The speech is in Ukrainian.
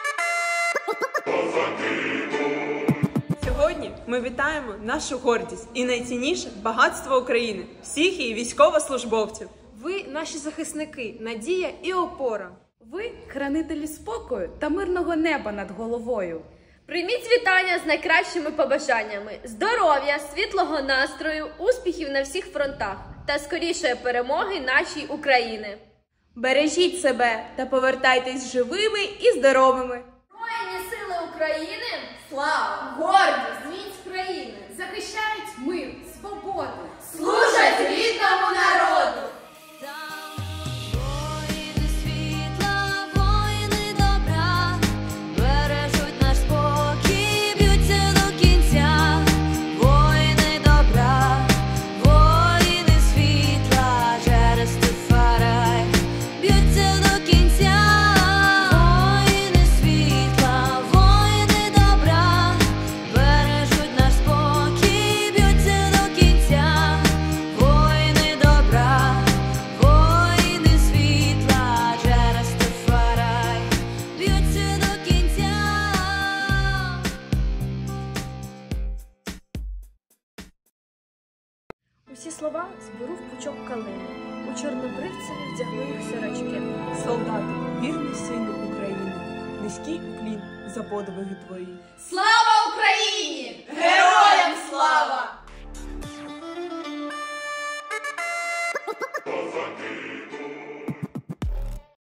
Сьогодні ми вітаємо нашу гордість і найцінніше багатство України, всіх її військовослужбовців. Ви наші захисники, надія і опора. Ви хранителі спокою та мирного неба над головою. Прийміть вітання з найкращими побажаннями: здоров'я, світлого настрою, успіхів на всіх фронтах та скорішої перемоги нашій України. Бережіть себе та повертайтесь живими і здоровими. Збройні сили України, слава, гордість, міць країни, Захищають мир, свободу, служать рідному народу. Воїни світла, воїни добра, бережуть наш спокій, б'ються до кінця. Воїни добра, воїни світла, через Стефарай, б'ються до кінця. Воїни світла, воїни добра, бережуть наш спокій, б'ються до кінця. Воїни добра, воїни світла, через Стефарай, б'ються до кінця. Усі слова зберу в пучок калини. У чорнобривцеві вдягли їх сорочки. Солдати, вірний сину України, низький уклін за подвиги твої. Слава Україні! Героям слава!